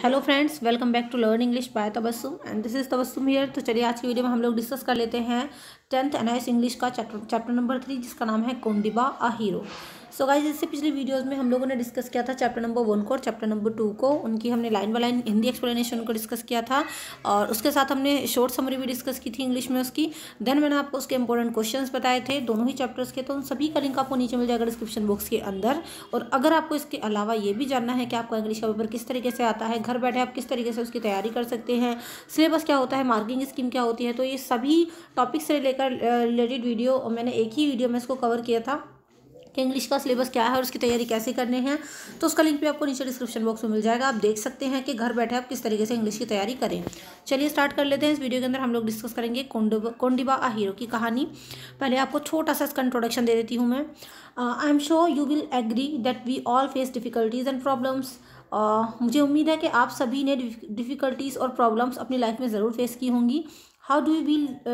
Hello friends, welcome back to learn English by Tabassum and this is Tabassum here. तो चलिए आज की वीडियो में हम लोग डिस्कस कर लेते हैं 10th NIS इंग्लिश का चैप्टर नंबर 3, जिसका नाम है Kondiba a hero. So guys, इससे पिछली वीडियोस में हम लोगों ने डिस्कस किया था चैप्टर नंबर 1 को और चैप्टर नंबर 2 को। उनकी हमने line by line Hindi explanation को डिस्कस किया था और उसके साथ हमने शॉर्ट समरी भी डिस्कस की थी इंग्लिश में उसकी। देन मैंने आपको उसके इंपॉर्टेंट क्वेश्चंस बताए थे दोनों ही चैप्टर्स के, तो उन सभी का लिंक आपको नीचे मिल जाएगा डिस्क्रिप्शन बॉक्स के अंदर। और अगर आपको इसके अलावा ये भी जानना है कि आपका इंग्लिश का पेपर किस तरीके से आता है, घर बैठे आप किस तरीके से उसकी तैयारी कर सकते हैं, सिलेबस क्या होता है, मार्किंग स्कीम क्या होती है, तो ये सभी टॉपिक से लेकर रिलेटेड वीडियो मैंने एक ही वीडियो में इसको कवर किया था कि इंग्लिश का सिलेबस क्या है और उसकी तैयारी कैसे करनी है। तो उसका लिंक भी आपको नीचे डिस्क्रिप्शन बॉक्स में मिल जाएगा। आप देख सकते हैं कि घर बैठे आप किस तरीके से इंग्लिश की तैयारी करें। चलिए स्टार्ट कर लेते हैं। इस वीडियो के अंदर हम लोग डिस्कस करेंगे कोंडिबा अ हीरो की कहानी। पहले आपको छोटा सा इसका इंट्रोडक्शन दे देती हूँ मैं। I am sure you will agree that we all face difficulties and problems. मुझे उम्मीद है कि आप सभी ने डिफ़िकल्टीज़ और प्रॉब्लम्स अपनी लाइफ में ज़रूर फेस की होंगी। How do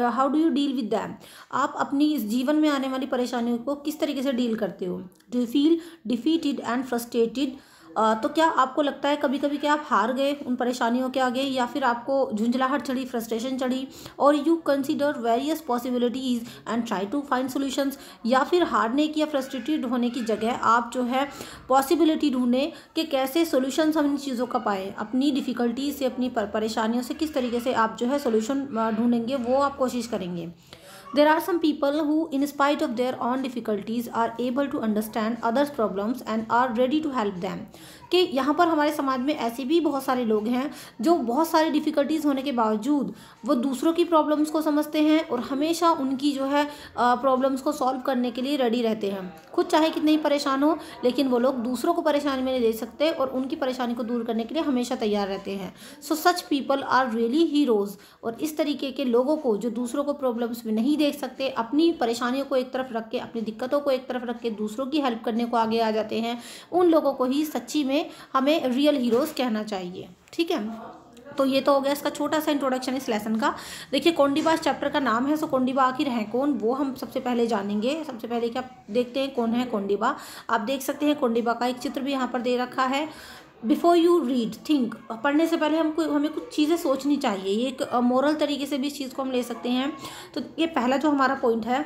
you deal with them? आप अपनी इस जीवन में आने वाली परेशानियों को किस तरीके से डील करते हो? Do you feel defeated and frustrated? तो क्या आपको लगता है कभी कभी कि आप हार गए उन परेशानियों के आगे, या फिर आपको झुंझलाहट चढ़ी, फ्रस्ट्रेशन चढ़ी, और you consider various possibilities and try to find solutions? या फिर हारने की या फ्रस्ट्रेटेड होने की जगह आप जो है पॉसिबिलिटी ढूंढें कि कैसे सॉल्यूशंस हम इन चीज़ों का पाएँ, अपनी डिफ़िकल्टीज से, अपनी परेशानियों से किस तरीके से आप जो है सॉल्यूशन ढूंढेंगे, वो आप कोशिश करेंगे। There are some people who, in spite of their own difficulties, are able to understand others' problems and are ready to help them. कि यहाँ पर हमारे समाज में ऐसे भी बहुत सारे लोग हैं जो बहुत सारी डिफ़िकल्टीज़ होने के बावजूद वो दूसरों की प्रॉब्लम्स को समझते हैं और हमेशा उनकी जो है प्रॉब्लम्स को सॉल्व करने के लिए रेडी रहते हैं। खुद चाहे कितने ही परेशान हो, लेकिन वो लोग दूसरों को परेशानी में नहीं दे सकते और उनकी परेशानी को दूर करने के लिए हमेशा तैयार रहते हैं। So such people are really heroes. और इस तरीके के लोगों को जो दूसरों को प्रॉब्लम्स में नहीं देख सकते, अपनी परेशानियों को एक तरफ रख के, अपनी दिक्कतों को एक तरफ रख के दूसरों की हेल्प करने को आगे आ जाते हैं, उन लोगों को ही सच्ची में हमें रियल हीरोज़ कहना चाहिए। ठीक है, तो ये तो हो गया इसका छोटा सा इंट्रोडक्शन इस लेसन का। देखिए, कोंडिबा इस चैप्टर का नाम है। सो कोंडिबा आखिर है कौन, वो हम सबसे पहले जानेंगे। सबसे पहले क्या देखते हैं, कौन है कोंडिबा। आप देख सकते हैं कोंडिबा का एक चित्र भी यहाँ पर दे रखा है। बिफोर यू रीड थिंक, पढ़ने से पहले हमें कुछ चीज़ें सोचनी चाहिए। ये एक मोरल तरीके से भी इस चीज़ को हम ले सकते हैं। तो ये पहला जो हमारा पॉइंट है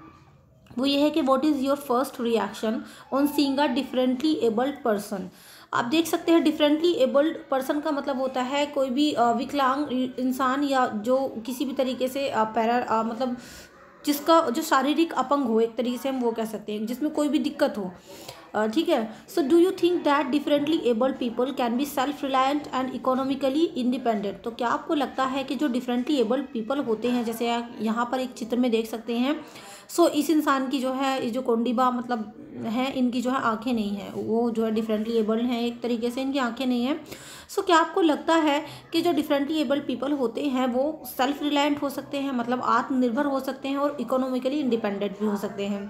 वो ये है कि what is your first reaction on seeing a differently abled person. आप देख सकते हैं डिफरेंटली एबल्ड पर्सन का मतलब होता है कोई भी विकलांग इंसान, या जो किसी भी तरीके से मतलब जिसका जो शारीरिक अपंग हो, एक तरीके से हम वो कह सकते हैं, जिसमें कोई भी दिक्कत हो। ठीक है। So do you think that differently abled people can be self reliant and economically independent? तो क्या आपको लगता है कि जो डिफरेंटली एबल्ड पीपल होते हैं, जैसे आप यहाँ पर एक चित्र में देख सकते हैं, सो इस इंसान की जो है, ये जो कोंडिबा मतलब है, इनकी जो है आंखें नहीं है, वो जो है डिफरेंटली एबल्ड हैं, एक तरीके से इनकी आंखें नहीं हैं। सो क्या आपको लगता है कि जो डिफरेंटली एबल्ड पीपल होते हैं वो सेल्फ रिलायंट हो सकते हैं, मतलब आत्मनिर्भर हो सकते हैं, और इकोनॉमिकली इंडिपेंडेंट भी हो सकते हैं?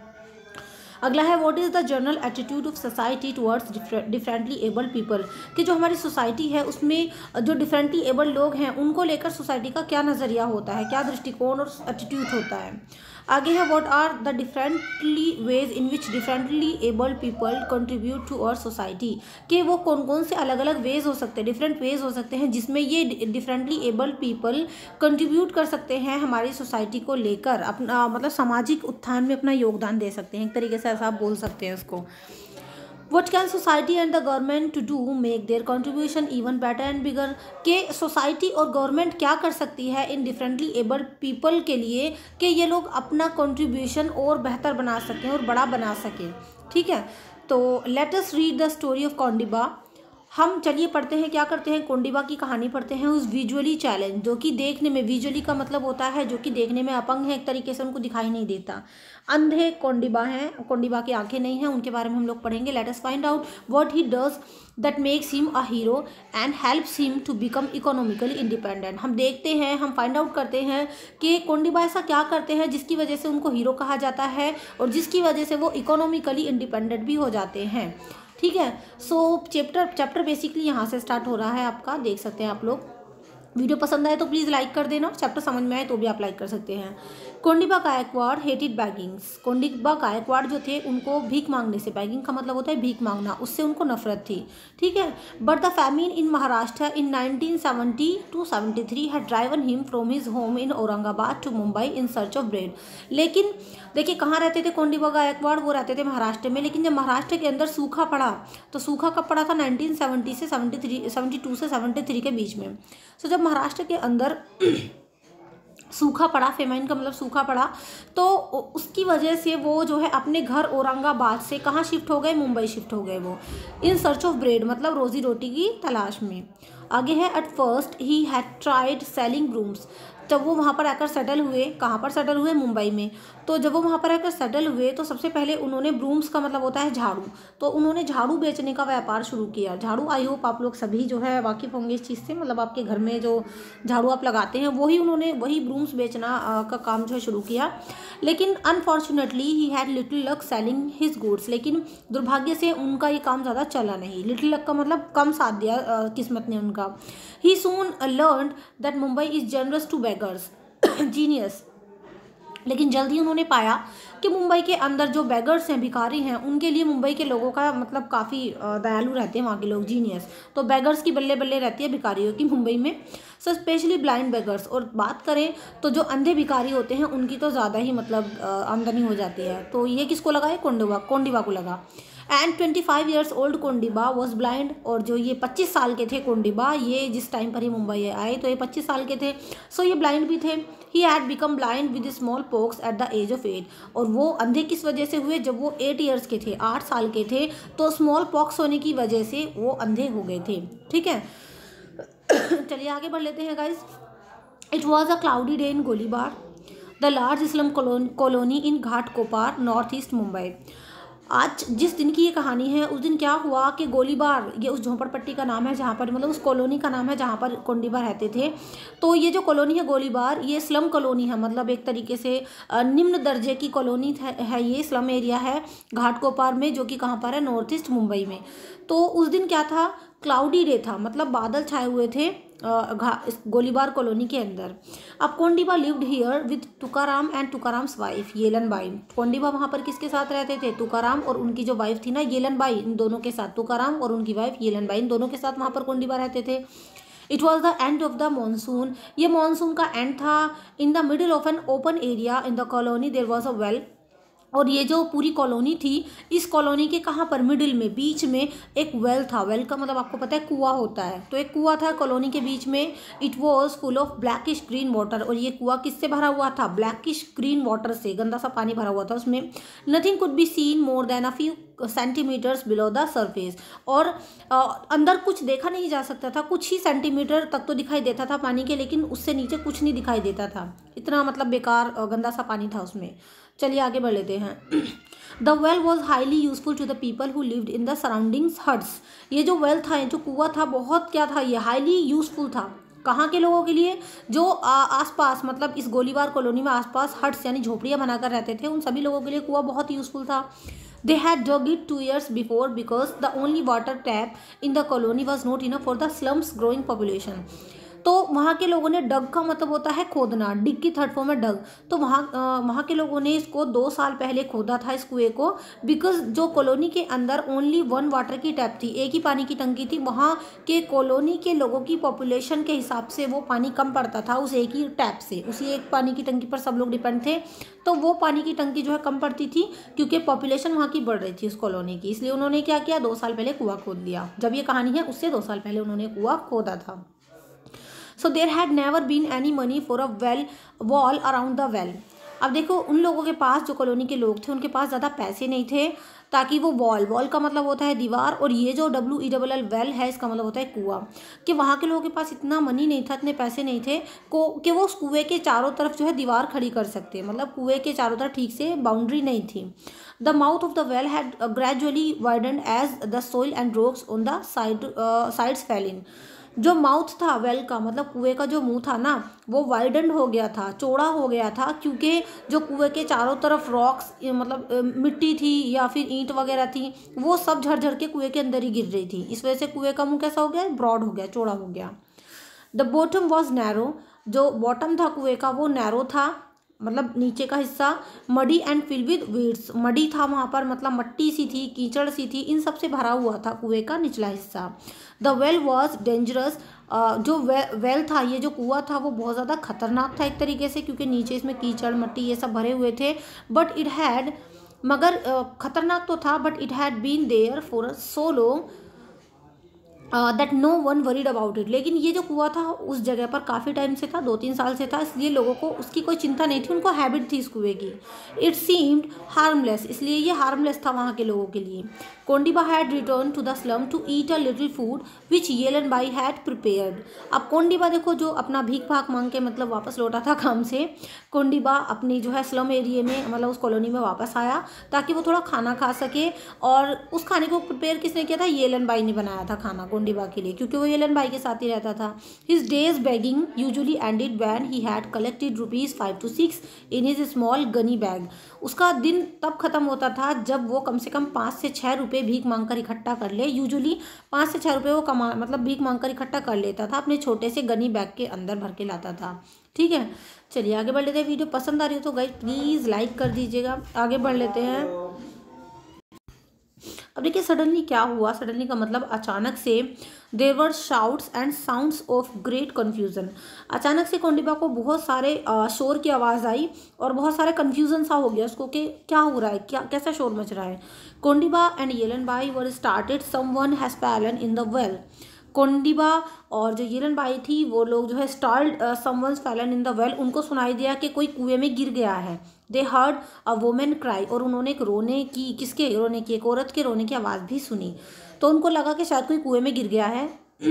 अगला है what is the general attitude of society towards differently abled people? कि जो हमारी सोसाइटी है उसमें जो डिफरेंटली एबल्ड लोग हैं उनको लेकर सोसाइटी का क्या नज़रिया होता है, क्या दृष्टिकोण और एटीट्यूड होता है? आगे है what are the differently ways in which differently abled people contribute to our society? कि वो कौन कौन से अलग अलग वेज हो सकते हैं, डिफरेंट वेज हो सकते हैं जिसमें ये डिफरेंटली एबल्ड पीपल कंट्रीब्यूट कर सकते हैं हमारी सोसाइटी को लेकर, अपना मतलब सामाजिक उत्थान में अपना योगदान दे सकते हैं, एक तरीके से ऐसा आप बोल सकते हैं उसको। What can society and the government to do make their contribution even better and bigger? कि सोसाइटी और गवर्नमेंट क्या कर सकती है इन डिफरेंटली एबल्ड पीपल के लिए कि ये लोग अपना कंट्रीब्यूशन और बेहतर बना सकें और बड़ा बना सकें। ठीक है, तो let us read the story of Kondiba. हम चलिए पढ़ते हैं, क्या करते हैं, कोंडिबा की कहानी पढ़ते हैं। उस विजुअली चैलेंज, जो कि देखने में, विजुअली का मतलब होता है जो कि देखने में अपंग है, एक तरीके से उनको दिखाई नहीं देता, अंधे कोंडिबा हैं, कोंडिबा की आंखें नहीं हैं, उनके बारे में हम लोग पढ़ेंगे। Let us find out what he does that makes him a hero and helps him to become economically independent. हम देखते हैं, हम फाइंड आउट करते हैं कि कोंडिबा ऐसा क्या करते हैं जिसकी वजह से उनको हीरो कहा जाता है और जिसकी वजह से वो इकोनॉमिकली इंडिपेंडेंट भी हो जाते हैं। ठीक है, सो चैप्टर बेसिकली यहाँ से स्टार्ट हो रहा है आपका, देख सकते हैं आप लोग। वीडियो पसंद आए तो प्लीज़ लाइक कर देना, चैप्टर समझ में आए तो भी आप लाइक कर सकते हैं। Kondiba Gaikwad hated beggings. कोंडिबा गायकवाड़ जो थे उनको भीख मांगने से, बैगिंग का मतलब होता है भीख मांगना, उससे उनको नफरत थी, ठीक है। But the famine in Maharashtra in 1970 to 73 had driven him from his home in Aurangabad to Mumbai in search of bread. लेकिन देखिए कहाँ रहते थे कोंडिबा गायकवाड़, वो रहते थे महाराष्ट्र में, लेकिन जब महाराष्ट्र के अंदर सूखा पड़ा, तो सूखा कब पड़ा था 1970 से 72 से 73 के बीच में। सो जब महाराष्ट्र के अंदर सूखा पड़ा, फेमाइन का मतलब सूखा पड़ा, तो उसकी वजह से वो जो है अपने घर औरंगाबाद से कहाँ शिफ्ट हो गए, मुंबई शिफ्ट हो गए वो, इन सर्च ऑफ ब्रेड मतलब रोजी रोटी की तलाश में। आगे है at first he had tried selling brooms. जब वो वहाँ पर आकर सेटल हुए, कहाँ पर सेटल हुए, मुंबई में, तो जब वो वहाँ पर आकर सेटल हुए तो सबसे पहले उन्होंने ब्रूम्स का मतलब होता है झाड़ू, तो उन्होंने झाड़ू बेचने का व्यापार शुरू किया। झाड़ू, आई होप आप लोग सभी जो है वाकिफ़ होंगे इस चीज़ से, मतलब आपके घर में जो झाड़ू आप लगाते हैं वही ब्रूम्स बेचना का काम जो है शुरू किया। लेकिन unfortunately he had little luck selling his goods. लेकिन दुर्भाग्य से उनका ये काम ज़्यादा चला नहीं। लिटिल लक का मतलब कम साथ दिया किस्मत ने उनका। He soon learned that Mumbai is generous to beggars, genius. लेकिन जल्दी उन्होंने पाया कि मुंबई के अंदर जो बेगर्स हैं, भिखारी हैं, उनके लिए मुंबई के लोगों का मतलब काफ़ी दयालु रहते हैं वहाँ के लोग, जीनियस। तो बेगर्स की बल्ले बल्ले रहती है भिखारियों की मुंबई में, सो स्पेशली ब्लाइंड बेगर्स। और बात करें तो जो अंधे भिखारी होते हैं उनकी तो ज़्यादा ही मतलब आमदनी हो जाती है। तो ये किसको लगा है, कोंडिबा को लगा। And 25 years old Kondiba was blind. और जो ये 25 साल के थे कोंडिबा, ये जिस टाइम पर ही मुंबई आए तो ये 25 साल के थे, सो ये ब्लाइंड भी थे। He had become blind with small pox at the age of 8। और वो अंधे किस वजह से हुए, जब वो 8 years के थे, 8 साल के थे, तो स्मॉल पॉक्स होने की वजह से वो अंधे हो गए थे, ठीक है। चलिए आगे बढ़ लेते हैं guys. It was a cloudy day in Golibar, the large Islam colony in Ghatkopar north east Mumbai. आज जिस दिन की ये कहानी है, उस दिन क्या हुआ कि गोलीबार, ये उस झोंपड़पट्टी का नाम है जहाँ पर, मतलब उस कॉलोनी का नाम है जहाँ पर कोंडिबा रहते थे। तो ये जो कॉलोनी है गोलीबार, ये स्लम कॉलोनी है, मतलब एक तरीके से निम्न दर्जे की कॉलोनी है, ये स्लम एरिया है घाटकोपर में, जो कि कहाँ पर है, नॉर्थ ईस्ट मुंबई में। तो उस दिन क्या था, क्लाउडी डे था, मतलब बादल छाए हुए थे गोलीबार कॉलोनी के अंदर। अब Kondiba lived here with Tukaram and Tukaram's wife Yelanbai. Kondiba वहाँ पर किसके साथ रहते थे, तुकाराम और उनकी जो वाइफ थी ना येलनबाई, इन दोनों के साथ, तुकाराम और उनकी वाइफ येलनबाई, इन दोनों के साथ वहाँ पर कोंडिबा रहते थे। It was the end of the monsoon. ये मानसून का एंड था। In the middle of an open area in the colony there was a well. और ये जो पूरी कॉलोनी थी, इस कॉलोनी के कहाँ पर, मिडिल में, बीच में एक वेल था। वेल का मतलब आपको पता है कुआं होता है, तो एक कुआं था कॉलोनी के बीच में। It was full of blackish green water. और ये कुआं किससे भरा हुआ था, ब्लैकिश ग्रीन वाटर से, गंदा सा पानी भरा हुआ था उसमें। Nothing could be seen more than a few centimetres below the surface. और अंदर कुछ देखा नहीं जा सकता था, कुछ ही सेंटीमीटर तक तो दिखाई देता था पानी के, लेकिन उससे नीचे कुछ नहीं दिखाई देता था। इतना मतलब बेकार गंदा सा पानी था उसमें। चलिए आगे बढ़ लेते हैं। The well was highly useful to the people who lived in the surroundings huts. ये जो वेल था, जो कुआं था, बहुत क्या था, ये हाईली यूजफुल था। कहाँ के लोगों के लिए, जो आसपास, मतलब इस गोलीबार कॉलोनी में आसपास हट्स यानी झोपड़ियाँ बनाकर रहते थे, उन सभी लोगों के लिए कुआं बहुत यूजफुल था। They had dug it 2 years before because the only water tap in the colony was not enough for the slum's growing population. तो वहाँ के लोगों ने, डग का मतलब होता है खोदना, डिग की थर्ड फॉर्म है डग। तो वहाँ के लोगों ने इसको 2 साल पहले खोदा था इस कुएं को, बिकॉज जो कॉलोनी के अंदर ओनली 1 वाटर की टैप थी, एक ही पानी की टंकी थी। वहाँ के कॉलोनी के लोगों की पॉपुलेशन के हिसाब से वो पानी कम पड़ता था उस एक ही टैप से, उसी एक पानी की टंकी पर सब लोग डिपेंड थे। तो वो पानी की टंकी जो है कम पड़ती थी, क्योंकि पॉपुलेशन वहाँ की बढ़ रही थी उस कॉलोनी की। इसलिए उन्होंने क्या किया, 2 साल पहले कुआं खोद दिया। जब ये कहानी है उससे 2 साल पहले उन्होंने कुआं खोदा था। So there had never been any money for a well wall around the well. अब देखो, उन लोगों के पास, जो कॉलोनी के लोग थे, उनके पास ज़्यादा पैसे नहीं थे ताकि वो वॉल का मतलब होता है दीवार, और ये जो WELL वेल है, इसका मतलब होता है कुआं, कि वहाँ के लोगों के पास इतना मनी नहीं था, इतने पैसे नहीं थे कि वो उस कुएं के चारों तरफ जो है दीवार खड़ी कर सकते, मतलब कुएं के चारों तरफ ठीक से बाउंड्री नहीं थी। The mouth of the well had gradually widened as the soil and rocks on the sides fell in. जो माउथ था वेल का, मतलब कुएं का जो मुंह था ना, वो वाइडन हो गया था, चौड़ा हो गया था, क्योंकि जो कुएं के चारों तरफ रॉक्स, मतलब मिट्टी थी या फिर ईंट वगैरह थी, वो सब झरझर के कुएं के अंदर ही गिर रही थी। इस वजह से कुएं का मुंह कैसा हो गया, ब्रॉड हो गया, चौड़ा हो गया। The bottom was narrow. जो बॉटम था कुएं का वो नैरो था, मतलब नीचे का हिस्सा muddy and fill with weeds, muddy था वहाँ पर, मतलब मट्टी सी थी, कीचड़ सी थी, इन सब से भरा हुआ था कुएं का निचला हिस्सा। द वेल वॉज डेंजरस, जो वेल था, ये जो कुआं था वो बहुत ज़्यादा खतरनाक था एक तरीके से, क्योंकि नीचे इसमें कीचड़ मट्टी ये सब भरे हुए थे। बट इट हैड, मगर खतरनाक तो था, but it had been there for so long that no one worried about it. लेकिन ये जो कुआं था उस जगह पर काफ़ी टाइम से था, 2-3 साल से था, इसलिए लोगों को उसकी कोई चिंता नहीं थी, उनको हैबिट थी इस कुएं की। इट सीम्ड हार्मलेस, इसलिए ये हार्मलेस था वहाँ के लोगों के लिए। Kondiba had return to the slum to eat a little food which Yelanbai had prepared. अब कोंडिबा देखो जो अपना भीख भाग मांग के मतलब वापस लौटा था काम से, कोंडिबा अपनी जो है स्लम एरिया में, मतलब उस कॉलोनी में वापस आया ताकि वो थोड़ा खाना खा सके। और उस खाने को प्रिपेयर किसने किया था? येलन बाई ने बनाया था खाना कोंडिबा के लिए, क्योंकि वो येलन बाई के साथ ही रहता था। His days begging usually ended when he had collected ₹5 to 6 in his small gunny bag. उसका दिन तब खत्म होता था जब वो कम से कम 5 से 6 रुपये भीख मांगकर इकट्ठा कर ले। यूजुअली 5 से 6 रुपये वो मतलब भीख मांगकर इकट्ठा कर लेता था, अपने छोटे से गनी बैग के अंदर भर के लाता था। ठीक है, चलिए आगे बढ़ लेते हैं। वीडियो पसंद आ रही हो तो गाइस प्लीज़ लाइक कर दीजिएगा। आगे बढ़ लेते हैं। अब देखिए सडनली क्या हुआ, सडनली का मतलब अचानक से there were shouts and sounds of great confusion. अचानक से कोंडिबा को बहुत सारे शोर की आवाज़ आई और बहुत सारे कन्फ्यूजन सा हो गया उसको कि क्या हो रहा है, क्या कैसा शोर मच रहा है। Kondiba and Yelan Bai were started someone has fallen in the well. Kondiba और जो येलन बाई थी वो लोग जो है started someone's fallen in the well, उनको सुनाई दिया कि कोई कुएं में गिर गया है। They heard a women cry, और उन्होंने एक रोने की, किसके रोने की, एक औरत के रोने की आवाज़ भी सुनी। तो उनको लगा कि शायद कोई कुएं में गिर गया है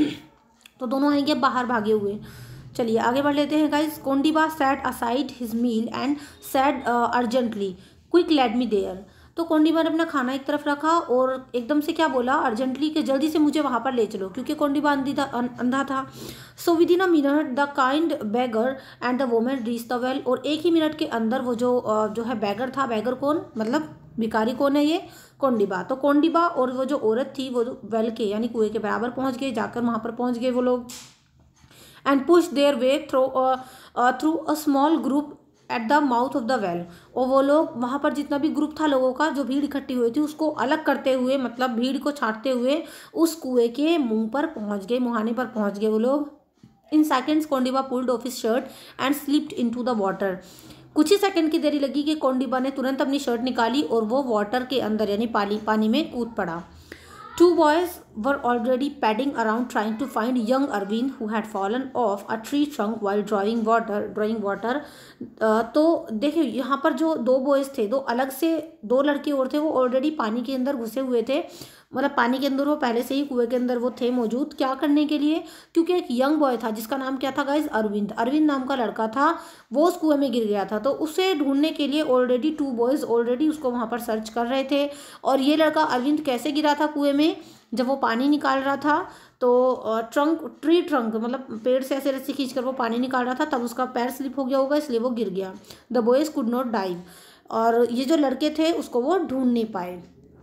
तो दोनों आएंगे बाहर भागे हुए। चलिए आगे बढ़ लेते हैं guys. Kondiba set aside his meal and said urgently quick let me there. तो कोंडिबा ने अपना खाना एक तरफ रखा और एकदम से क्या बोला अर्जेंटली कि जल्दी से मुझे वहाँ पर ले चलो, क्योंकि कोंडिबा अंधा था। So within a minute the kind beggar and the women reach the well. और एक ही मिनट के अंदर वो जो है बैगर था, बैगर कौन, मतलब भिखारी कौन है, ये कोंडिबा। तो कोंडिबा और वो जो औरत थी वो वेल के यानी कुएं के बराबर पहुँच गए, जाकर वहाँ पर पहुँच गए वो लोग। And push their way through a small group at the mouth of the well. और वो लोग वहाँ पर जितना भी ग्रुप था लोगों का, जो भीड़ इकट्ठी हुई थी, उसको अलग करते हुए, मतलब भीड़ को छांटते हुए उस कुएं के मुंह पर पहुँच गए, मुहाने पर पहुँच गए वो लोग। In seconds Kondiba pulled off his shirt and slipped into the water. कुछ ही सेकंड की देरी लगी कि कोंडिबा ने तुरंत अपनी शर्ट निकाली और वो वाटर के अंदर यानी पानी में कूद पड़ा। Two boys were already padding around trying to find young Arvind who had fallen off a tree trunk while drawing water. तो देखिए यहाँ पर जो 2 बॉयज़ थे, 2 अलग से 2 लड़के और थे, वो ऑलरेडी पानी के अंदर घुसे हुए थे, मतलब पानी के अंदर वो पहले से ही कुएं के अंदर वो थे मौजूद। क्या करने के लिए? क्योंकि एक यंग बॉय था जिसका नाम क्या था गाइज, अरविंद। अरविंद नाम का लड़का था, वो उस कुएं में गिर गया था, तो उसे ढूंढने के लिए ऑलरेडी 2 बॉयज़ ऑलरेडी उसको वहाँ पर सर्च कर रहे थे। और ये लड़का अरविंद कैसे गिरा था कुएं में? जब वो पानी निकाल रहा था तो ट्री ट्रंक मतलब पेड़ से ऐसे रस्सी खींचकर वो पानी निकाल रहा था, तब उसका पैर स्लिप हो गया होगा, इसलिए वो गिर गया। The boys could not dive, और ये जो लड़के थे उसको वो ढूंढ नहीं पाए।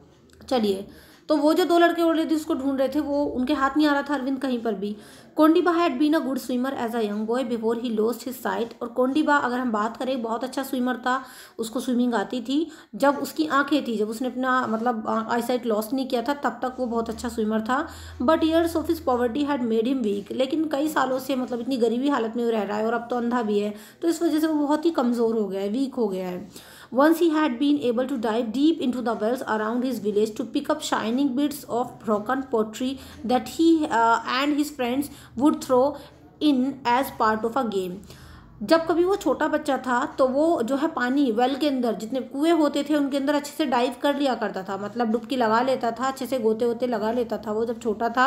चलिए, तो वो जो 2 लड़के ऑलरेडी उसको ढूंढ रहे थे, वो उनके हाथ नहीं आ रहा था अरविंद कहीं पर भी। Kondiba had been a good swimmer as a young boy before he lost his sight. और कोंडिबा अगर हम बात करें बहुत अच्छा स्विमर था, उसको स्विमिंग आती थी। जब उसकी आंखें थी, जब उसने अपना मतलब आई साइट लॉस्ट नहीं किया था, तब तक वो बहुत अच्छा स्विमर था। But years of his poverty had made him weak. लेकिन कई सालों से मतलब इतनी गरीबी हालत में वो रह रहा है और अब तो अंधा भी है, तो इस वजह से वो बहुत ही कमज़ोर हो गया है, वीक हो गया है। Once he had been able to dive deep into the wells around his village to pick up shining bits of broken pottery that he and his friends would throw in as part of a game. जब कभी वो छोटा बच्चा था तो वो जो है पानी वेल के अंदर जितने कुएं होते थे उनके अंदर अच्छे से डाइव कर लिया करता था, मतलब डुबकी लगा लेता था, अच्छे से गोते वोते लगा लेता था वो जब छोटा था।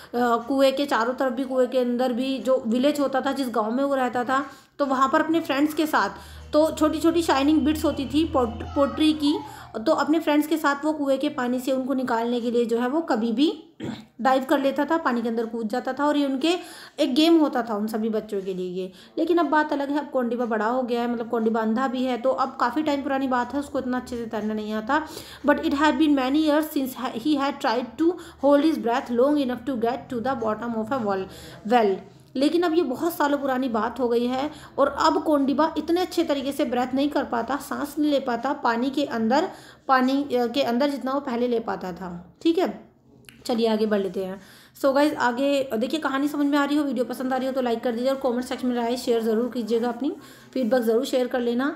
कुएं के चारों तरफ भी, कुएं के अंदर भी, जो विलेज होता था जिस गांव में वो रहता था, तो वहाँ पर अपने फ्रेंड्स के साथ, तो छोटी छोटी शाइनिंग बिट्स होती थी पोट्री की, तो अपने फ्रेंड्स के साथ वो कुएं के पानी से उनको निकालने के लिए जो है वो कभी भी डाइव कर लेता था, पानी के अंदर कूद जाता था, और ये उनके एक गेम होता था उन सभी बच्चों के लिए ये। लेकिन अब बात अलग है, अब कोंडिबा बड़ा हो गया है, मतलब कोंडिबा अंधा भी है, तो अब काफ़ी टाइम पुरानी बात है, उसको इतना अच्छे से तैरना नहीं आता। But it had been many years since he had tried to hold his breath long enough to get to the bottom of a well. लेकिन अब ये बहुत सालों पुरानी बात हो गई है और अब कोंडिबा इतने अच्छे तरीके से ब्रेथ नहीं कर पाता, सांस नहीं ले पाता पानी के अंदर जितना वो पहले ले पाता था। ठीक है, चलिए आगे बढ़ लेते हैं। सो गाइज आगे देखिए, कहानी समझ में आ रही हो, वीडियो पसंद आ रही हो तो लाइक कर दीजिए और कमेंट सेक्शन में राय शेयर ज़रूर कीजिएगा, अपनी फीडबैक ज़रूर शेयर कर लेना।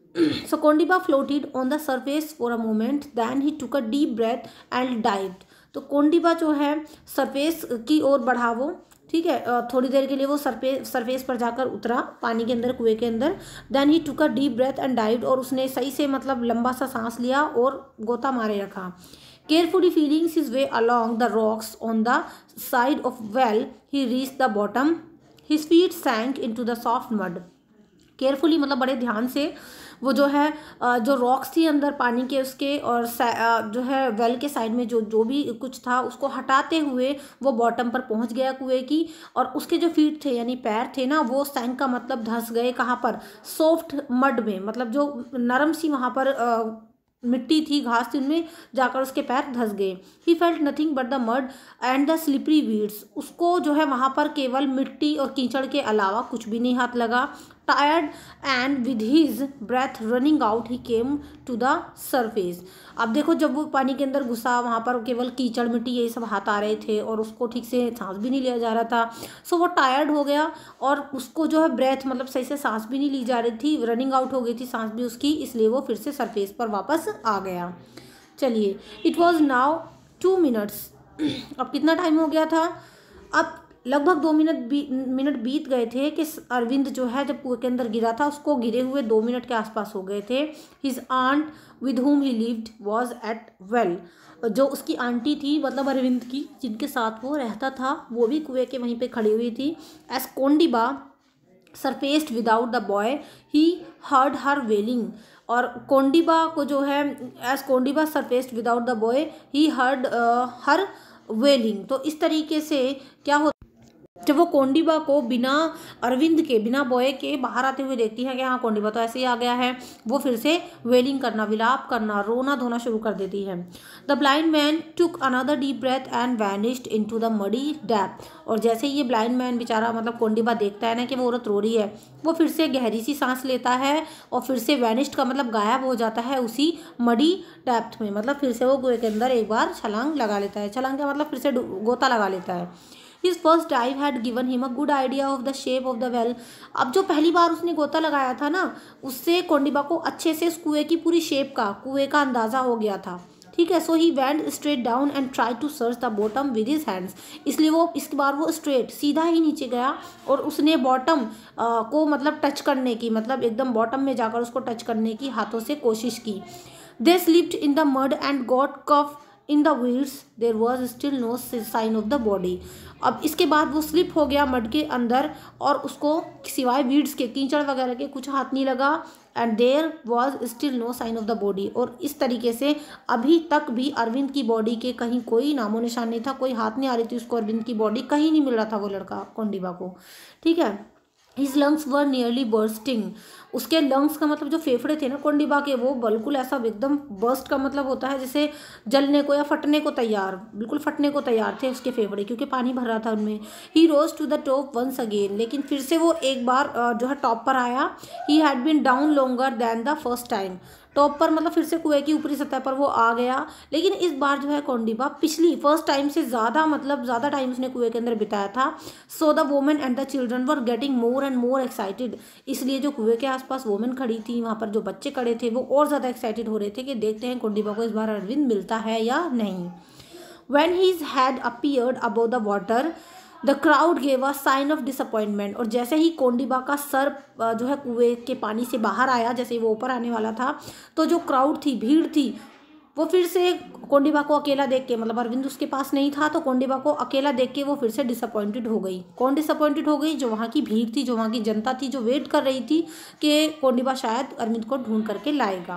So Kondiba floated on the surface for a moment, then he took a deep breath and dived. तो कोंडिबा जो है सरफेस की ओर बढ़ा वो, ठीक है, थोड़ी देर के लिए वो सरफेस पर जाकर उतरा पानी के अंदर, कुएं के अंदर। Then he took a deep breath and dived, और उसने सही से मतलब लंबा सा सांस लिया और गोता मारे रखा। Carefully feeling his way along the rocks on the side of well he reached the bottom, his feet sank into the soft mud. Carefully मतलब बड़े ध्यान से वो जो है जो रॉक्स थी अंदर पानी के उसके, और जो है वेल के साइड में जो भी कुछ था उसको हटाते हुए वो बॉटम पर पहुंच गया कुएं की। और उसके जो फीट थे यानी पैर थे ना, वो सैंक का मतलब धंस गए। कहाँ पर? सॉफ्ट मड में, मतलब जो नरम सी वहाँ पर मिट्टी थी, घास थी, उनमें जाकर उसके पैर धंस गए। He felt nothing but the mud and the slippery weeds. उसको जो है वहाँ पर केवल मिट्टी और कीचड़ के अलावा कुछ भी नहीं हाथ लगा। Tired and with his breath running out he came to the surface. अब देखो, जब वो पानी के अंदर घुसा वहाँ पर केवल कीचड़ मिट्टी यही सब हाथ आ रहे थे और उसको ठीक से सांस भी नहीं लिया जा रहा था। सो वो टायर्ड हो गया और उसको जो है ब्रेथ मतलब सही से सांस भी नहीं ली जा रही थी, रनिंग आउट हो गई थी सांस भी उसकी, इसलिए वो फिर से सरफेस पर वापस आ गया। चलिए, इट वॉज नाउ 2 मिनट्स। अब कितना टाइम हो गया था? अब लगभग 2 मिनट बीत गए थे कि अरविंद जो है जब कुएं के अंदर गिरा था उसको गिरे हुए 2 मिनट के आसपास हो गए थे। His aunt with whom he lived was at well. जो उसकी आंटी थी मतलब अरविंद की, जिनके साथ वो रहता था, वो भी कुएं के वहीं पे खड़ी हुई थी। As Kondiba surfaced without the boy he heard her wailing. और कोंडिबा को जो है as Kondiba surfaced without the boy he heard her wailing. तो इस तरीके से क्या होता, जब वो कोंडिबा को बिना अरविंद के, बिना बॉय के बाहर आते हुए देखती है कि हाँ कोंडिबा तो ऐसे ही आ गया है, वो फिर से वेलिंग करना, विलाप करना, रोना धोना शुरू कर देती है। The blind man took another deep breath and vanished into the muddy depth. और जैसे ही ये ब्लाइंड मैन बेचारा मतलब कोंडिबा देखता है ना कि वो औरत रो रही है, वो फिर से गहरी सी सांस लेता है और फिर से वैनिश्ड का मतलब गायब हो जाता है उसी मडी डेप्थ में। मतलब फिर से वो कुएं के अंदर एक बार छलांग लगा लेता है। छलांग का मतलब फिर से गोता लगा लेता है। His first dive had given him a good idea of the shape of the well. अब जो पहली बार उसने गोता लगाया था ना, उससे कोंडिबा को अच्छे से इस कुएं की पूरी शेप का, कुएं का अंदाज़ा हो गया था। ठीक है, so he went straight down and try to search the bottom with his hands. इसलिए वो इस बार वो स्ट्रेट सीधा ही नीचे गया और उसने बॉटम को मतलब टच करने की, मतलब एकदम बॉटम में जाकर उसको टच करने की हाथों से कोशिश की। They slipped in the mud and got caught in the weeds, there was still no sign of the body. अब इसके बाद वो स्लिप हो गया मड के अंदर और उसको सिवाय वीड्स के, कीचड़ वगैरह के कुछ हाथ नहीं लगा। And there was still no sign of the body. और इस तरीके से अभी तक भी अरविंद की बॉडी के कहीं कोई नामो निशान नहीं था, कोई हाथ नहीं आ रही थी उसको, अरविंद की बॉडी कहीं नहीं मिल रहा था वो लड़का कोंडिबा को। ठीक है, his lungs were nearly bursting. उसके लंग्स का मतलब जो फेफड़े थे ना कोंडिबा के, वो बिल्कुल ऐसा एकदम बर्स्ट का मतलब होता है जैसे जलने को या फटने को तैयार, बिल्कुल फटने को तैयार थे उसके फेफड़े, क्योंकि पानी भर रहा था उनमें। He rose to the top once again. लेकिन फिर से वो एक बार जो है टॉप पर आया। He had been down longer than the first time. Top पर मतलब फिर से कुएं की ऊपरी सतह पर वो आ गया, लेकिन इस बार जो है कोंडिबा पिछली फर्स्ट टाइम से ज़्यादा मतलब ज़्यादा टाइम उसने कुएं के अंदर बिताया था। So the women and the children were getting more and more excited. इसलिए जो कुएं के आसपास वोमेन खड़ी थी, वहाँ पर जो बच्चे खड़े थे, वो और ज़्यादा एक्साइटेड हो रहे थे कि देखते हैं कोंडिबा को इस बार अरविंद मिलता है या नहीं। When his head appeared above the water, the crowd gave a sign of disappointment. और जैसे ही कोंडिबा का सर जो है कुएं के पानी से बाहर आया, जैसे ही वो ऊपर आने वाला था, तो जो क्राउड थी, भीड़ थी, वो फिर से कोंडिबा को अकेला देख के, मतलब अरविंद उसके पास नहीं था, तो कोंडिबा को अकेला देख के वो फिर से डिसअपॉइंटेड हो गई। कौन डिसअपॉइंटेड हो गई? जो वहाँ की भीड़ थी, जो वहाँ की जनता थी, जो वेट कर रही थी कि कोंडिबा शायद अरविंद को ढूंढ करके लाएगा।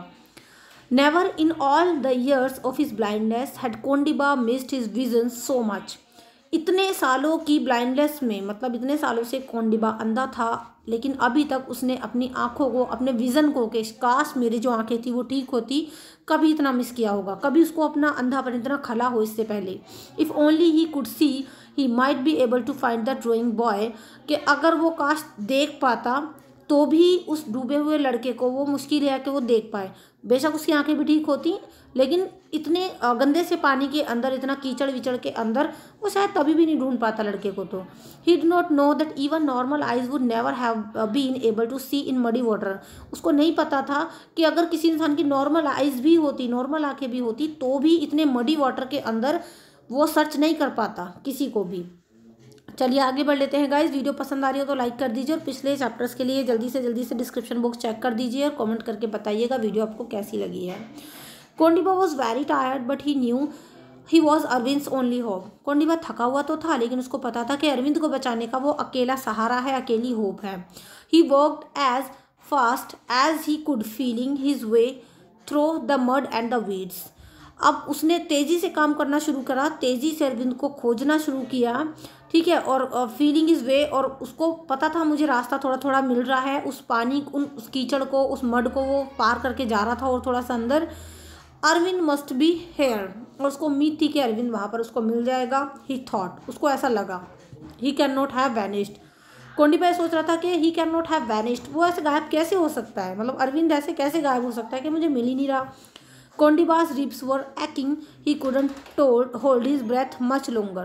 Never in all the years of his blindness had Kondiba missed his vision so much. इतने सालों की ब्लाइंडनेस में, मतलब इतने सालों से कोंडिबा अंधा था, लेकिन अभी तक उसने अपनी आंखों को, अपने विज़न को, कि काश मेरी जो आंखें थी वो ठीक होती, कभी इतना मिस किया होगा, कभी उसको अपना अंधापन इतना खला हो इससे पहले। If only he could see he might be able to find the drowning boy, कि अगर वो काश देख पाता तो भी उस डूबे हुए लड़के को वो मुश्किल है कि वो देख पाए। बेशक उसकी आंखें भी ठीक होती, लेकिन इतने गंदे से पानी के अंदर, इतना कीचड़ विचड़ के अंदर वो शायद कभी भी नहीं ढूंढ पाता लड़के को। तो he did not know that even normal eyes would never have been able to see in muddy water. उसको नहीं पता था कि अगर किसी इंसान की नॉर्मल आइज भी होती, नॉर्मल आंखें भी होती, तो भी इतने मडी वाटर के अंदर वो सर्च नहीं कर पाता किसी को भी। चलिए आगे बढ़ लेते हैं गाइज। वीडियो पसंद आ रही हो तो लाइक कर दीजिए और पिछले चैप्टर्स के लिए जल्दी से डिस्क्रिप्शन बॉक्स चेक कर दीजिए और कमेंट करके बताइएगा वीडियो आपको कैसी लगी है। Kondiba was very tired but he knew he was Arvind's only hope. Kondiba थका हुआ तो था, लेकिन उसको पता था कि अरविंद को बचाने का वो अकेला सहारा है, अकेली होप है। He walked as fast as he could, feeling his way through the mud and the weeds. अब उसने तेज़ी से काम करना शुरू करा, तेज़ी से अरविंद को खोजना शुरू किया, ठीक है, और फीलिंग इज वे, और उसको पता था मुझे रास्ता थोड़ा थोड़ा मिल रहा है, उस पानी, उस कीचड़ को, उस मड को वो पार करके जा रहा था और थोड़ा सा अंदर। अरविंद मस्ट बी हेयर, और उसको उम्मीद थी कि अरविंद वहाँ पर उसको मिल जाएगा। ही थॉट, उसको ऐसा लगा। He can not have vanished. Kondiba सोच रहा था कि he can not have vanished, वो ऐसे गायब कैसे हो सकता है, मतलब अरविंद ऐसे कैसे गायब हो सकता है कि मुझे मिल ही नहीं रहा। कोंडिबा's ribs were aching. He couldn't hold his breath much longer.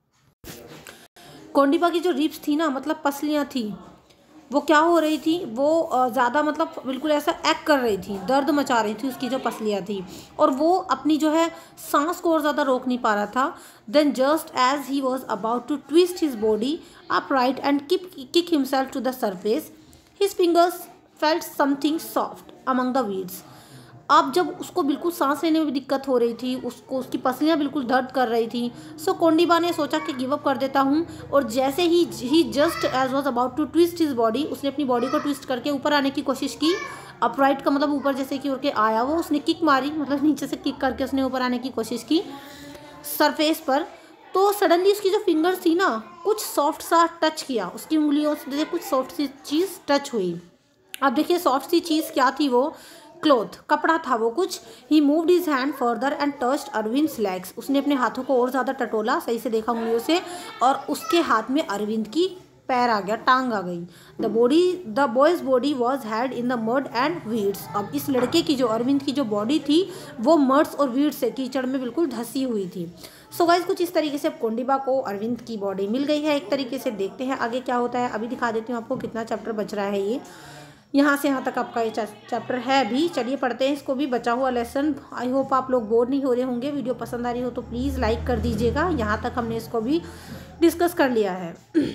Kondiba की जो रिब्स थी ना, मतलब पसलियाँ थी, वो क्या हो रही थी, वो ज़्यादा मतलब बिल्कुल ऐसा एक्ट कर रही थी, दर्द मचा रही थी उसकी जो पसलियाँ थी, और वो अपनी जो है सांस को और ज़्यादा रोक नहीं पा रहा था। Then just as he was about to twist his body upright and kick himself to the surface, his fingers felt something soft among the weeds. अब जब उसको बिल्कुल सांस लेने में भी दिक्कत हो रही थी, उसको उसकी पसलियाँ बिल्कुल दर्द कर रही थी, सो कोंडिबा ने सोचा कि गिव अप कर देता हूँ, और जैसे ही just as was about to twist his body, उसने अपनी बॉडी को ट्विस्ट करके ऊपर आने की कोशिश की। अपराइट का मतलब ऊपर जैसे कि उड़ के आया वो, उसने किक मारी, मतलब नीचे से किक करके उसने ऊपर आने की कोशिश की सरफेस पर। तो सडनली उसकी जो फिंगर्स थी ना, कुछ सॉफ्ट सा टच किया, उसकी उंगलियों से कुछ सॉफ्ट सी चीज़ टच हुई। अब देखिए सॉफ्ट सी चीज़ क्या थी, वो क्लॉथ, कपड़ा था वो कुछ। He moved his hand further and touched Arvind's legs. उसने अपने हाथों को और ज़्यादा टटोला, सही से देखा उंगलियों से, और उसके हाथ में अरविंद की पैर आ गया, टांग आ गई। The boy's body was had in the mud and weeds. अब इस लड़के की, जो अरविंद की जो बॉडी थी, वो मड्स और वीड्स से, कीचड़ में बिल्कुल धसी हुई थी। सो गाइस कुछ इस तरीके से अब कोंडिबा को अरविंद की बॉडी मिल गई है एक तरीके से। देखते हैं आगे क्या होता है। अभी दिखा देती हूँ आपको कितना चैप्टर बच रहा है। ये यहाँ से यहाँ तक आपका ये चैप्टर है भी। चलिए पढ़ते हैं इसको भी, बचा हुआ लेसन। आई होप आप लोग बोर नहीं हो रहे होंगे। वीडियो पसंद आ रही हो तो प्लीज़ लाइक कर दीजिएगा। यहाँ तक हमने इसको भी डिस्कस कर लिया है।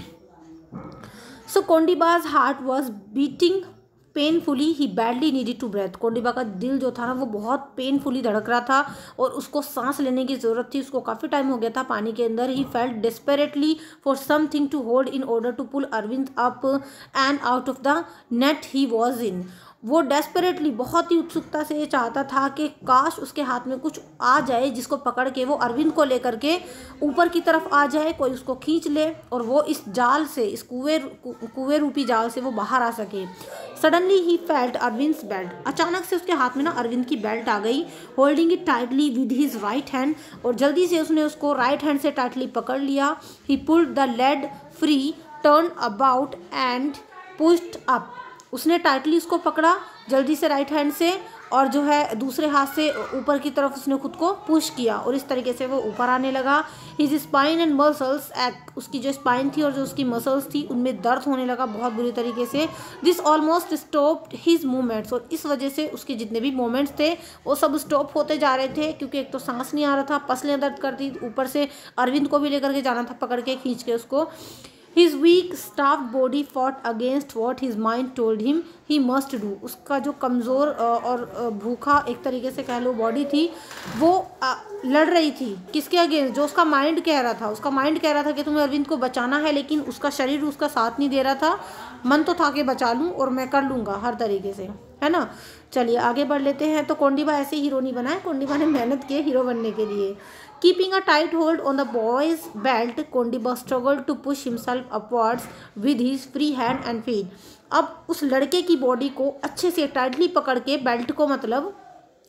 So Kondiba's heart was beating painfully, he badly needed to breath. Kondiba का दिल जो था ना, वो बहुत पेनफुली धड़क रहा था और उसको सांस लेने की ज़रूरत थी। उसको काफ़ी टाइम हो गया था पानी के अंदर। He felt desperately for something to hold in order to pull Arvind up and out of the net he was in. वो डेस्परेटली, बहुत ही उत्सुकता से ये चाहता था कि काश उसके हाथ में कुछ आ जाए जिसको पकड़ के वो अरविंद को लेकर के ऊपर की तरफ आ जाए, कोई उसको खींच ले और वो इस जाल से, इस कुएं रूपी जाल से वो बाहर आ सके। Suddenly he felt Arvind's belt. अचानक से उसके हाथ में ना अरविंद की बेल्ट आ गई। Holding it tightly with his right hand, और जल्दी से उसने उसको राइट हैंड से टाइटली पकड़ लिया। He pulled the lad free, turn about and pushed up. उसने टाइटली उसको पकड़ा जल्दी से राइट हैंड से, और जो है दूसरे हाथ से ऊपर की तरफ उसने खुद को पुश किया और इस तरीके से वो ऊपर आने लगा। His spine and muscles act, उसकी जो स्पाइन थी और जो उसकी मसल्स थी उनमें दर्द होने लगा बहुत बुरी तरीके से। This almost stopped his movements, और इस वजह से उसके जितने भी मूवमेंट्स थे वो सब स्टॉप होते जा रहे थे, क्योंकि एक तो सांस नहीं आ रहा था, पसलियाँ दर्द करती, ऊपर से अरविंद को भी लेकर के जाना था पकड़ के, खींच के उसको। His weak, starved body fought against what his mind told him he must do. उसका जो कमज़ोर और भूखा एक तरीके से कह लो बॉडी थी, वो लड़ रही थी किसके अगेंस्ट, जो उसका माइंड कह रहा था। उसका माइंड कह रहा था कि तुम्हें अरविंद को बचाना है, लेकिन उसका शरीर उसका साथ नहीं दे रहा था। मन तो था कि बचा लूँ और मैं कर लूँगा हर तरीके से, है ना। चलिए आगे बढ़ लेते हैं। तो कोंडिबा ऐसे हीरो नहीं बना है, कोंडिबा ने मेहनत की है हीरो बनने के लिए। Keeping a tight hold on the boy's belt, Kondiba struggled to push himself upwards with his free hand and feet. अब उस लड़के की बॉडी को अच्छे से टाइटली पकड़ के, बेल्ट को मतलब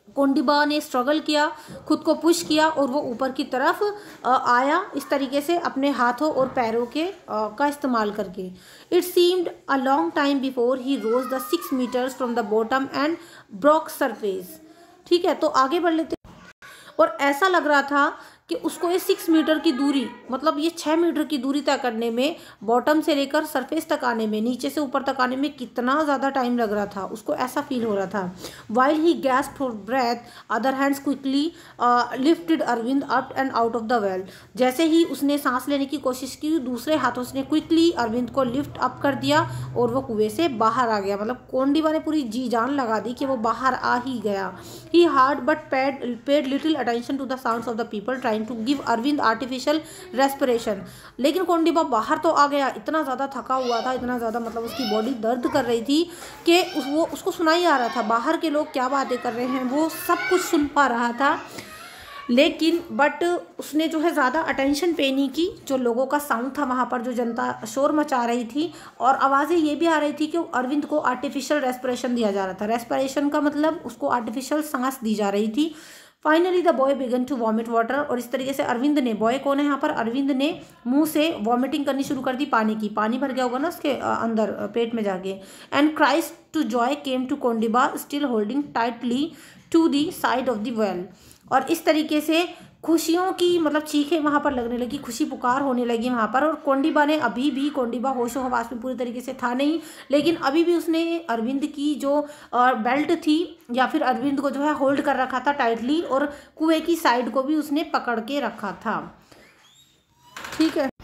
कोंडिबा ने स्ट्रगल किया, खुद को पुश किया और वो ऊपर की तरफ आया, इस तरीके से अपने हाथों और पैरों के का इस्तेमाल करके। It seemed a long time before he rose the 6 metres from the bottom and broke surface. ठीक है, तो आगे बढ़ लेते। और ऐसा लग रहा था कि उसको ये 6 मीटर की दूरी, मतलब ये 6 मीटर की दूरी तय करने में, बॉटम से लेकर सरफेस तक आने में, नीचे से ऊपर तक आने में कितना ज़्यादा टाइम लग रहा था, उसको ऐसा फील हो रहा था। While he gasped for breath, other hands quickly lifted Arvind up and out of the well. जैसे ही उसने सांस लेने की कोशिश की, दूसरे हाथों से क्विकली अरविंद को लिफ्ट अप कर दिया और वो कुएं से बाहर आ गया। मतलब कोंडिबा ने पूरी जी जान लगा दी कि वो बाहर आ ही गया। He heard but paid little attention to the sounds of the people trying to give Arvind artificial respiration. लेकिन कोंडिबा बाहर तो आ गया, इतना ज़्यादा थका हुआ था, इतना ज़्यादा मतलब उसकी बॉडी दर्द कर रही थी कि वो उसको सुनाई आ रहा था बाहर के लोग क्या बातें कर रहे हैं, वो सब कुछ सुन पा रहा था। लेकिन बट उसने जो है ज़्यादा अटेंशन पे नहीं की। जो लोगों का साउंड था वहाँ पर, जो जनता शोर मचा रही थी और आवाज़ें ये भी आ रही थी कि अरविंद को आर्टिफिशियल रेस्पिरेशन दिया जा रहा था। रेस्पिरेशन का मतलब उसको आर्टिफिशियल सांस दी जा रही थी। Finally the boy began to vomit water. और इस तरीके से अरविंद ने, बॉय कौन है यहाँ पर, अरविंद ने मुंह से वॉमिटिंग करनी शुरू कर दी पानी की। पानी भर गया होगा ना उसके अंदर पेट में जाके। And cries to joy came to Kondiba still holding tightly to the side of the well. और इस तरीके से खुशियों की मतलब चीखें वहाँ पर लगने लगी, खुशी पुकार होने लगी वहाँ पर। और कोंडिबा ने अभी भी, कोंडिबा होशो हवास में पूरी तरीके से था नहीं, लेकिन अभी भी उसने अरविंद की जो बेल्ट थी या फिर अरविंद को जो है होल्ड कर रखा था टाइटली, और कुएं की साइड को भी उसने पकड़ के रखा था। ठीक है,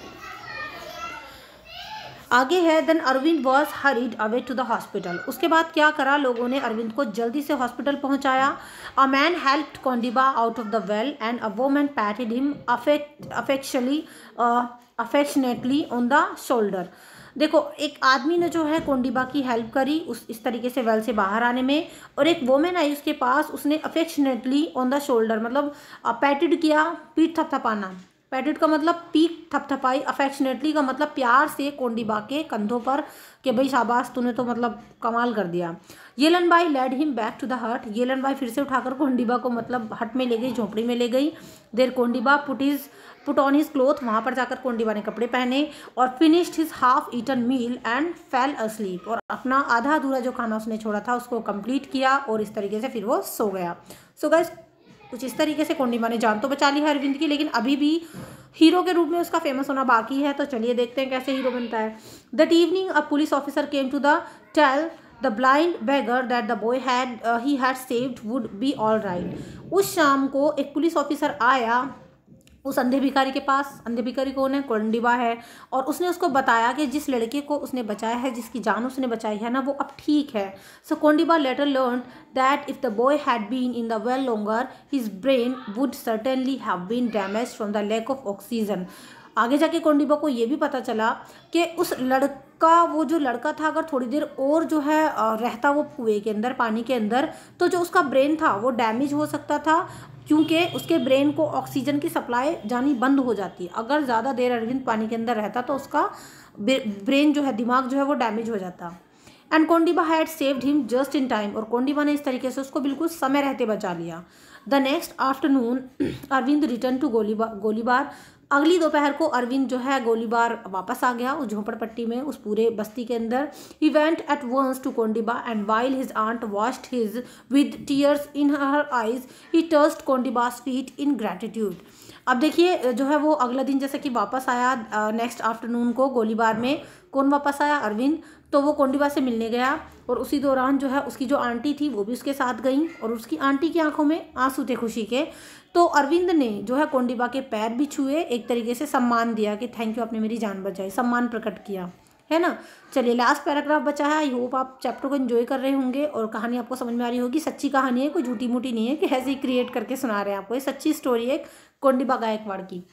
आगे है then Arvind was hurried away to the hospital. उसके बाद क्या करा लोगों ने, अरविंद को जल्दी से हॉस्पिटल पहुंचाया। A man helped Kondiba out of the well and a woman patted him affectionately on the shoulder. देखो, एक आदमी ने जो है कोंडिबा की हेल्प करी इस तरीके से वेल से बाहर आने में, और एक वोमेन आई उसके पास, उसने अफेक्शनेटली ऑन द शोल्डर मतलब पैटेड किया, पीठ थपथपाना। पैटेड का मतलब पीठ थपथपाई, अफेक्शनेटली का मतलब प्यार से कोंडिबा के कंधों पर कि भाई शाबाश, तूने तो मतलब कमाल कर दिया। Yelan Bai led him back to the hut. Yelan Bai फिर से उठाकर कोंडिबा को मतलब हट में ले गई, झोपड़ी में ले गई। There Kondiba put on his cloth. वहाँ पर जाकर कोंडिबा ने कपड़े पहने और finished his half eaten meal and fell asleep. और अपना आधा अधूरा जो खाना उसने छोड़ा था उसको कंप्लीट किया और इस तरीके से फिर वो सो गया। सो गाइस, कुछ इस तरीके से कोंडिबा ने जान तो बचा ली है अरविंद की, लेकिन अभी भी हीरो के रूप में उसका फेमस होना बाकी है। तो चलिए देखते हैं कैसे हीरो बनता है। That evening a police officer came to the tell the blind beggar that the boy he had saved would be all right. उस शाम को एक पुलिस ऑफिसर आया उस अंधे भिखारी के पास। अंधे भिखारी कौन है, कोंडिबा है। और उसने उसको बताया कि जिस लड़के को उसने बचाया है, जिसकी जान उसने बचाई है ना, वो अब ठीक है। So Kondiba later learn that if the boy had been in the well longer his brain would certainly have been damaged from the lack of oxygen. आगे जाके कोंडिबा को ये भी पता चला कि उस लड़का, वो जो लड़का था, अगर थोड़ी देर और जो है रहता वो कुएं के अंदर, पानी के अंदर, तो जो उसका ब्रेन था वो डैमेज हो सकता था, क्योंकि उसके ब्रेन को ऑक्सीजन की सप्लाई जानी बंद हो जाती है। अगर ज़्यादा देर अरविंद पानी के अंदर रहता तो उसका ब्रेन जो है, दिमाग जो है, वो डैमेज हो जाता। And Kondiba had saved him just in time. और कोंडिबा ने इस तरीके से उसको बिल्कुल समय रहते बचा लिया। The next afternoon Arvind return to Golibar. अगली दोपहर को अरविंद जो है गोलीबार वापस आ गया, उस झोपड़पट्टी में, उस पूरे बस्ती के अंदर। He went at once to Kondiba and while his aunt washed his with tears in her eyes he touched Kondiba's feet in gratitude. अब देखिए जो है वो अगला दिन जैसे कि वापस आया, नेक्स्ट आफ्टरनून को गोलीबार में कौन वापस आया, अरविंद। तो वो कोंडिबा से मिलने गया और उसी दौरान जो है उसकी जो आंटी थी वो भी उसके साथ गई और उसकी आंटी की आंखों में आंसू थे खुशी के। तो अरविंद ने जो है कोंडिबा के पैर भी छुए, एक तरीके से सम्मान दिया कि थैंक यू, आपने मेरी जान बचाई, सम्मान प्रकट किया, है ना। चलिए लास्ट पैराग्राफ बचा है। आई होप आप चैप्टर को एंजॉय कर रहे होंगे और कहानी आपको समझ में आ रही होगी। सच्ची कहानी है, कोई झूठी मूठी नहीं है कि ऐसे ही क्रिएट करके सुना रहे हैं आपको, ये सच्ची स्टोरी है कोंडिबा गायकवाड़ की।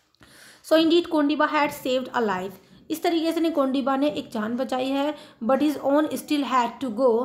So indeed Kondiba had saved a life. इस तरीके से कोंडिबा ने एक जान बचाई है, but his own still had to go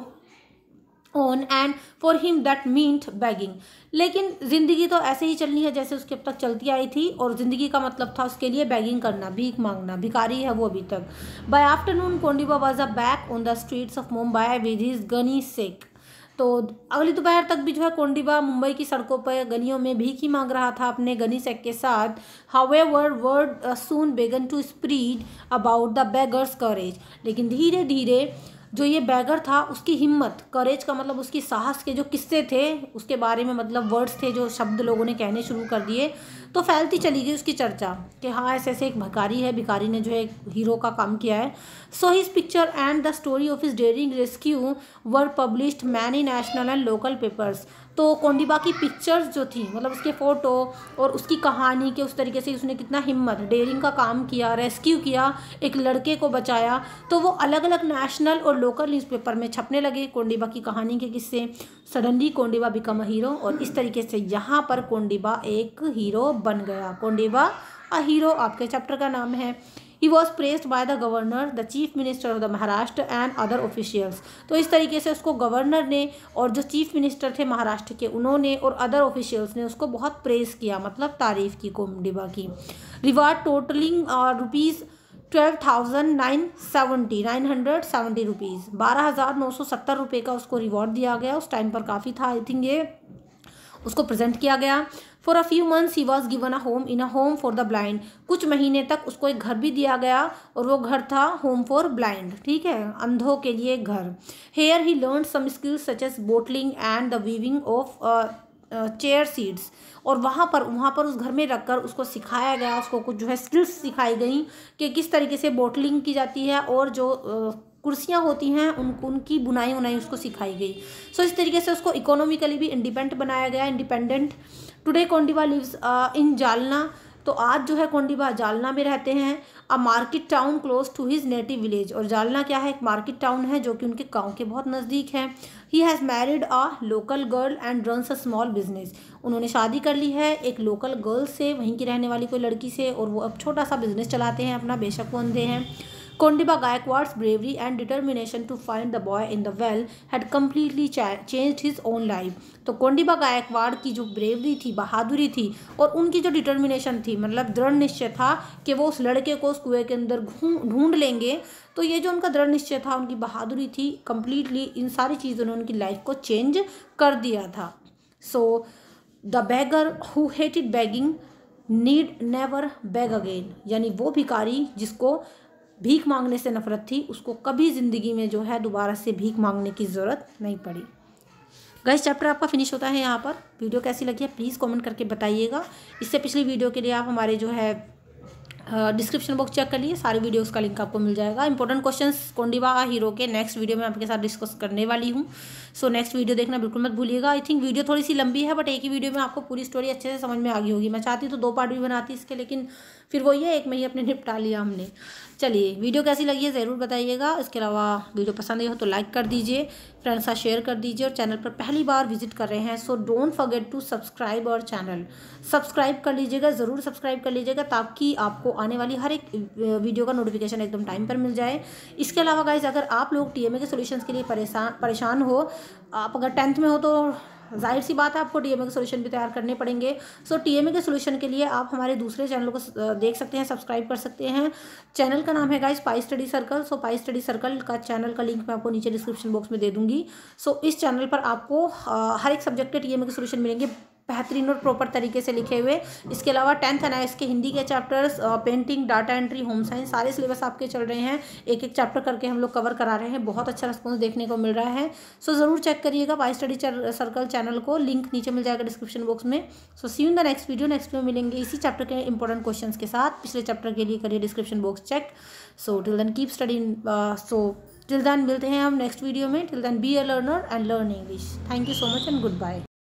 on and for him that meant begging. लेकिन ज़िंदगी तो ऐसे ही चलनी है जैसे उसके अब तक चलती आई थी, और ज़िंदगी का मतलब था उसके लिए बेगिंग करना, भीख मांगना, भिखारी है वो अभी तक। By afternoon Kondiba was a back on the streets of Mumbai with his gunny sack. तो अगली दोपहर तक भी जो है कोंडिबा मुंबई की सड़कों पर गलियों में भीख ही मांग रहा था अपने गनी सेक के साथ। However word soon began to spread about the beggar's courage, लेकिन धीरे धीरे जो ये बैगर था उसकी हिम्मत, करेज का मतलब उसकी साहस के जो किस्से थे उसके बारे में, मतलब वर्ड्स थे जो शब्द लोगों ने कहने शुरू कर दिए, तो फैलती चली गई उसकी चर्चा कि हाँ ऐसे ऐसे एक भिखारी है, भिखारी ने जो है एक हीरो का काम किया है। So his picture and the story of his daring rescue were published many national and local papers. तो कोंडिबा की पिक्चर्स जो थी, मतलब उसके फ़ोटो और उसकी कहानी के उस तरीके से उसने कितना हिम्मत, डेयरिंग का काम किया, रेस्क्यू किया, एक लड़के को बचाया, तो वो अलग अलग नेशनल और लोकल न्यूज़पेपर में छपने लगे कोंडिबा की कहानी के किस्से। Suddenly Kondiba become a hero, और इस तरीके से यहाँ पर कोंडिबा एक हीरो बन गया। कोंडिबा अ हीरो आपके चैप्टर का नाम है। He was praised by the governor, the chief minister of the Maharashtra and other officials। तो इस तरीके से उसको गवर्नर ने और जो चीफ मिनिस्टर थे महाराष्ट्र के उन्होंने और अदर ऑफिशियल्स ने उसको बहुत प्रेस किया, मतलब तारीफ़ की कोंडिबा की। रिवार्ड टोटलिंग रुपीज़ 970 रुपीज़, 12,970 रुपये का उसको रिवॉर्ड दिया गया। उस टाइम पर काफ़ी था, आई थिंक ये उसको प्रेजेंट किया गया। For a few months he was given a home in a home for the blind, कुछ महीने तक उसको एक घर भी दिया गया और वो घर था होम फॉर ब्लाइंड, ठीक है, अंधों के लिए घर। Here he learn some skills such as bottling and the weaving of chair seats, और वहाँ पर उस घर में रखकर उसको सिखाया गया, उसको कुछ जो है स्किल्स सिखाई गई कि किस तरीके से बोटलिंग की जाती है और जो कुर्सियाँ होती हैं उनकी बुनाई उनाई उसको सिखाई गई। सो इस तरीके से उसको इकोनॉमिकली भी इंडिपेंडेंट बनाया गया, independent. Today Kondiba lives in Jalna, तो आज जो है कोंडिबा जालना में रहते हैं। A market town close to his native village, और जालना क्या है, एक मार्केट टाउन है जो कि उनके गांव के बहुत नज़दीक है। He has married a local girl and runs a small business, उन्होंने शादी कर ली है एक लोकल गर्ल से, वहीं की रहने वाली कोई लड़की से, और वो अब छोटा सा बिजनेस चलाते हैं अपना, बेशक वो अंधे हैं। Kondiba Gaikwad's bravery and determination to find the boy in the well had completely changed his own life। तो कोंडिबा गायकवाड़ की जो ब्रेवरी थी, बहादुरी थी, और उनकी जो डिटर्मिनेशन थी, मतलब दृढ़ निश्चय था कि वो उस लड़के को उस कुएं के अंदर ढूंढ लेंगे, तो ये जो उनका दृढ़ निश्चय था, उनकी बहादुरी थी, कम्प्लीटली इन सारी चीज़ों ने उनकी लाइफ को चेंज कर दिया था। So the beggar who hated begging need never beg again, यानी वो भिखारी जिसको भीख मांगने से नफरत थी, उसको कभी ज़िंदगी में जो है दोबारा से भीख मांगने की ज़रूरत नहीं पड़ी। गाइस चैप्टर आपका फिनिश होता है यहाँ पर। वीडियो कैसी लगी है प्लीज़ कमेंट करके बताइएगा। इससे पिछली वीडियो के लिए आप हमारे जो है डिस्क्रिप्शन बॉक्स चेक कर लिए, सारे वीडियोस का लिंक आपको मिल जाएगा। इंपॉर्टेंट क्वेश्चंस कोंडिबा हीरो के नेक्स्ट वीडियो में आपके साथ डिस्कस करने वाली हूँ। सो नेक्स्ट वीडियो देखना बिल्कुल मत भूलिएगा। आई थिंक वीडियो थोड़ी सी लंबी है, बट एक ही वीडियो में आपको पूरी स्टोरी अच्छे से समझ में आ गई होगी। मैं चाहती तो 2 पार्ट भी बनाती इसके, लेकिन फिर वो ये एक में ही अपने निपटा लिया हमने। चलिए वीडियो कैसी लगी है ज़रूर बताइएगा। इसके अलावा वीडियो पसंद आई हो तो लाइक कर दीजिए, फ्रेंड्स साथ शेयर कर दीजिए, और चैनल पर पहली बार विजिट कर रहे हैं so don't forget to subscribe और चैनल सब्सक्राइब कर लीजिएगा, ज़रूर सब्सक्राइब कर लीजिएगा, ताकि आपको आने वाली हर एक वीडियो का नोटिफिकेशन एकदम टाइम पर मिल जाए। इसके अलावा गाइज अगर आप लोग टीएमए के सॉल्यूशंस के लिए परेशान हो, आप अगर 10th में हो तो जाहिर सी बात है आपको टीएमए के सॉल्यूशन भी तैयार करने पड़ेंगे। सो टीएमए के सॉल्यूशन के लिए आप हमारे दूसरे चैनल को देख सकते हैं, सब्सक्राइब कर सकते हैं। चैनल का नाम है guys Pi Study Circle. So Pi Study Circle का चैनल का लिंक मैं आपको नीचे डिस्क्रिप्शन बॉक्स में दे दूंगी। सो इस चैनल पर आपको हर एक सब्जेक्ट के टीएमए के सॉल्यूशन मिलेंगे, बेहतरीन और प्रॉपर तरीके से लिखे हुए। इसके अलावा 10th एनआईएस के हिंदी के chapters, painting, data entry, home science, सारे सिलेबस आपके चल रहे हैं। एक एक चैप्टर करके हम लोग कवर करा रहे हैं, बहुत अच्छा रिस्पॉन्स देखने को मिल रहा है। सो ज़रूर चेक करिएगा पाई स्टडी सर्कल चैनल को, लिंक नीचे मिल जाएगा डिस्क्रिप्शन बॉक्स में। So see you in the next video. Next में मिलेंगे इसी चैप्टर के इंपॉर्टेंट क्वेश्चन के साथ। पिछले चैप्टर के लिए करिए description box check. So till then keep studying. So till then मिलते हैं हम नेक्स्ट वीडियो में। Till then be a learner and learn English. Thank you so much and good bye.